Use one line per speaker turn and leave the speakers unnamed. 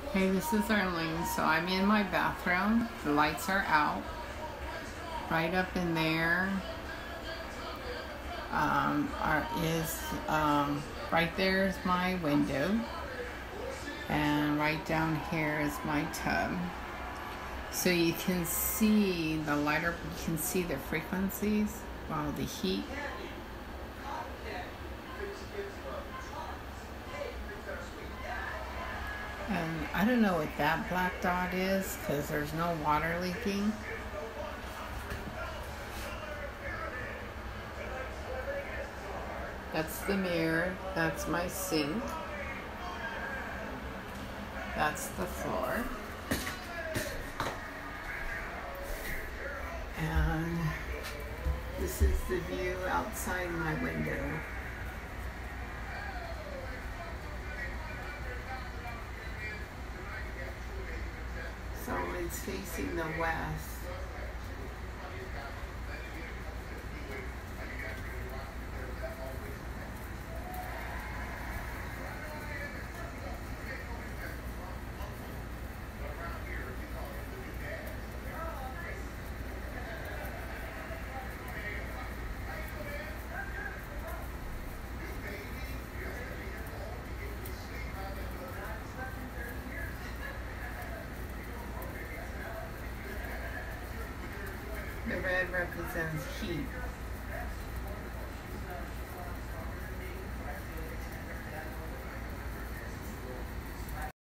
Hey, this is Arlene. So I'm in my bathroom. The lights are out. Right up in there right there is my window, and right down here is my tub. So you can see the lighter. You can see the frequencies, well, the heat. And I don't know what that black dot is because there's no water leaking. That's the mirror. That's my sink. That's the floor. And this is the view outside my window. So it's facing the west. The red represents heat.